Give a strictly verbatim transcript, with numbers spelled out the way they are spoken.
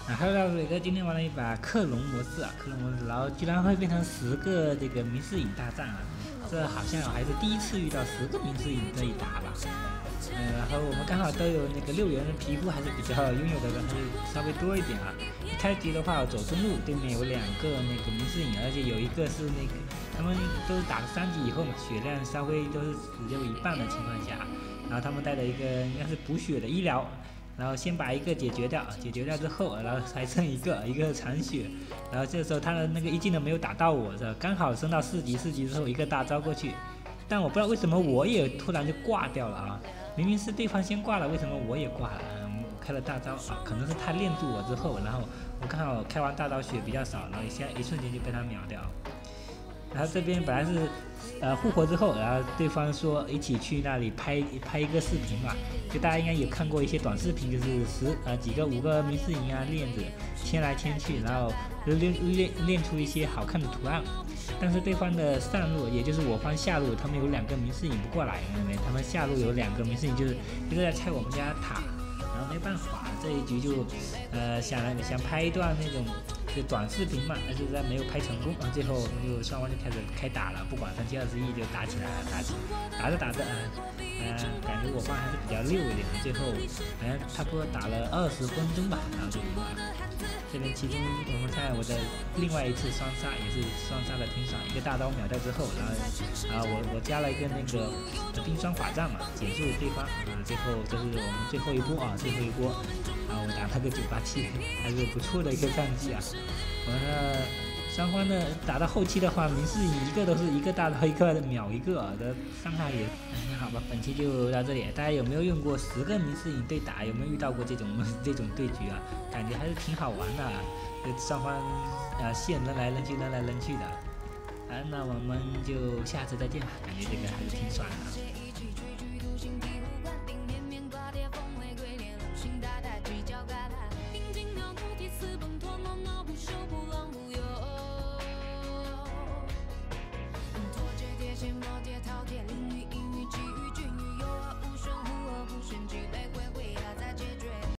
然后到伟哥今天玩了一把克隆模式啊，克隆模式，然后居然会变成十个这个明世隐大战啊，这好像还是第一次遇到十个明世隐这一打吧。嗯，然后我们刚好都有那个六元的皮肤，还是比较拥有的还是稍微多一点啊。一开局的话，走中路对面有两个那个明世隐，而且有一个是那个他们都是打了三级以后嘛，血量稍微都是只有一半的情况下，然后他们带了一个应该是补血的医疗。然后先把一个解决掉，解决掉之后，然后还剩一个，一个残血，然后这时候他的那个一技能没有打到我，这刚好升到四级，四级之后一个大招过去，但我不知道为什么我也突然就挂掉了啊！明明是对方先挂了，为什么我也挂了？嗯，开了大招啊，可能是他链住我之后，然后我刚好开完大招血比较少，然后一下一瞬间就被他秒掉。然后这边本来是，呃，复活之后，然后对方说一起去那里拍拍一个视频嘛，就大家应该有看过一些短视频，就是十呃几个五个明世隐啊链子牵来牵去，然后练练练出一些好看的图案。但是对方的上路，也就是我方下路，他们有两个明世隐不过来，因为他们下路有两个明世隐，就是一个在拆我们家塔，然后没办法，这一局就，呃想想拍一段那种。就短视频嘛，但是在没有拍成功，然后最后我们就双方就开始开打了，不管三七二十一就打起来了，打起打着打着，嗯、呃，感觉我方还是比较溜一点的，最后好像差不多打了二十分钟吧，然后就赢了。这边其中我们看我的另外一次双杀也是双杀的挺爽，一个大刀秒掉之后，然后啊我我加了一个那个冰霜法杖嘛，减速对方，啊最后这是我们最后一波啊，最后一波。啊，我打了个九八七，还是不错的一个战绩啊。完了，双方的打到后期的话，明世隐一个都是一个大刀一个秒一个的伤害也，那好吧，本期就到这里。大家有没有用过十个明世隐对打？有没有遇到过这种这种对局啊？感觉还是挺好玩的、啊，双方啊线扔来扔去，扔来扔去的。啊，那我们就下次再见吧，感觉这个还是挺爽的。